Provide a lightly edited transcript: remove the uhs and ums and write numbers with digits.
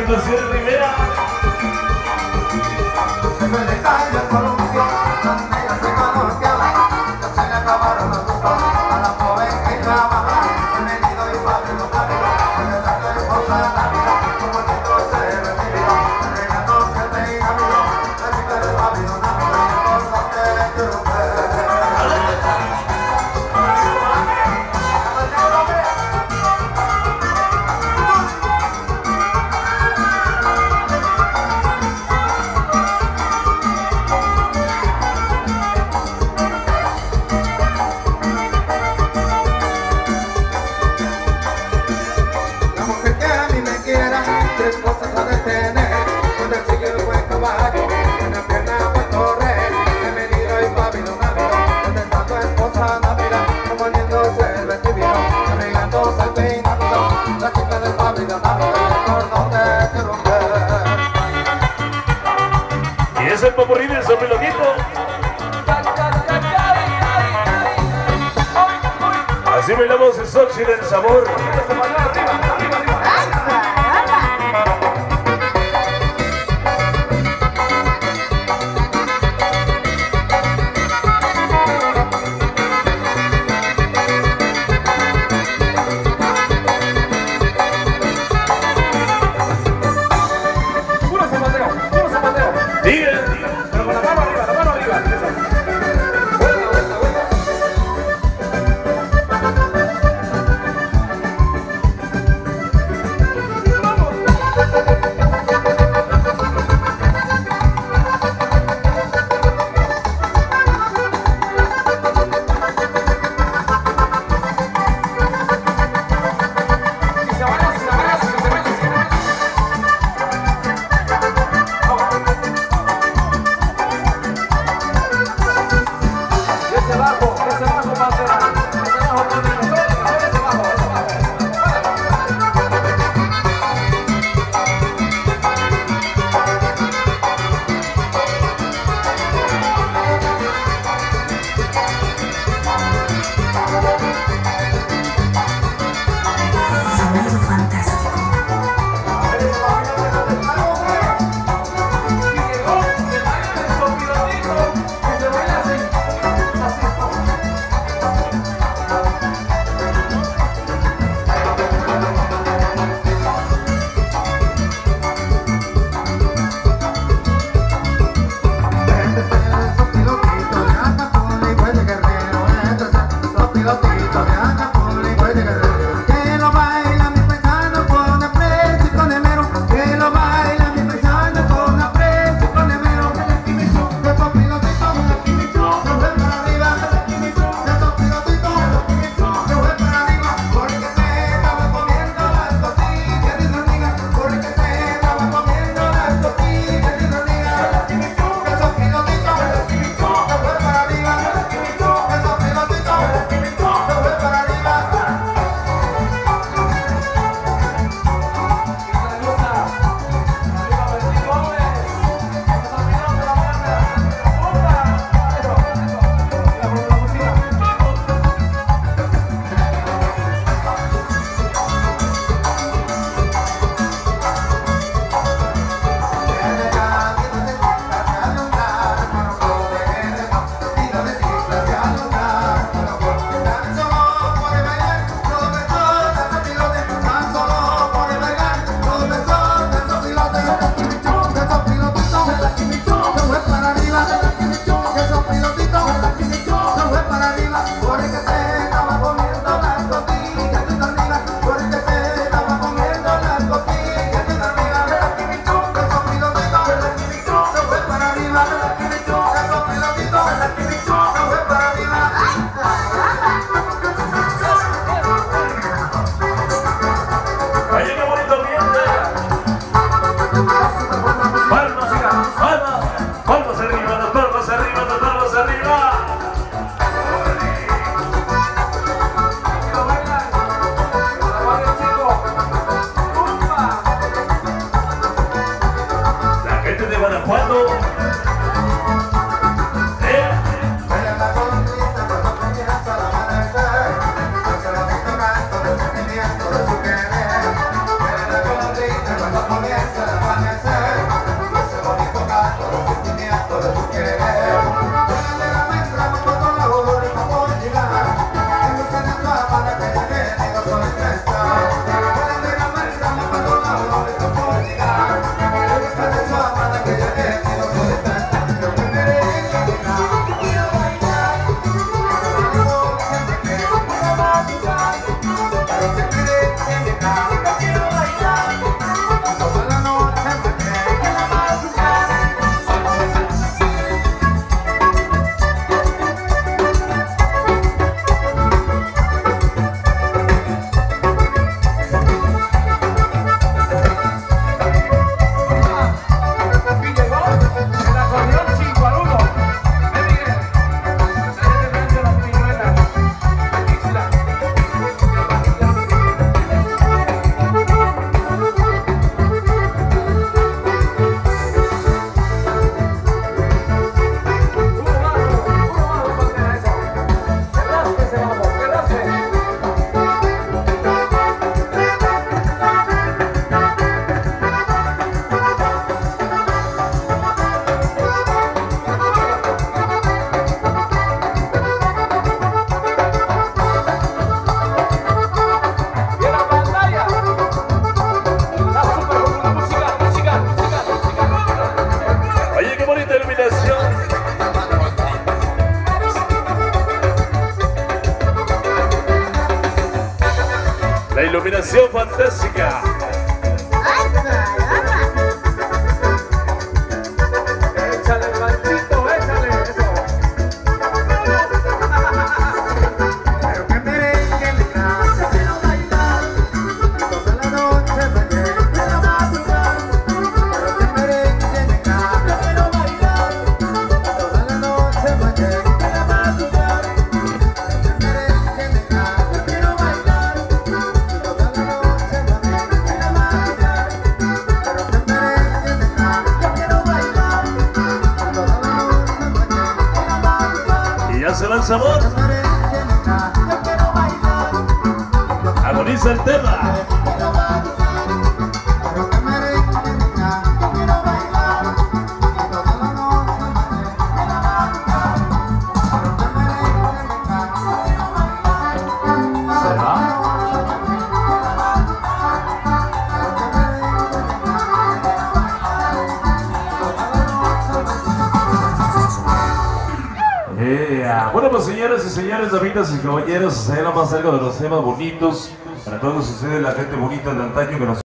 Agrupación Rivera. Tres cosas ha de tener, donde sigue el buen caballo, una pierna para correr, bienvenido y Pabilo Navido, donde está tu esposa Navidad, componiéndose el vestido, arreglándose el peinado, la chica del Pabilo Navido, por donde te romper. Y es el popurrí del sopiloquito. Así bailamos el Sochi del sabor. fantástica. Échale, Panchito, échale eso. Pero que merengue, nena, yo quiero bailar. Toda la noche me quiero madrugar. Pero que merengue, nena, yo quiero bailar. Toda la noche me quiero madrugar. Que merengue, nena, yo quiero bailar. Toda la noche me quiero madrugar. Pero que merengue, nena, yo quiero bailar. Y ya se va el sabor. Agoniza el tema. Bueno, pues señoras y señores, damas y caballeros, era más algo de los temas bonitos para todos ustedes, la gente bonita de antaño que nos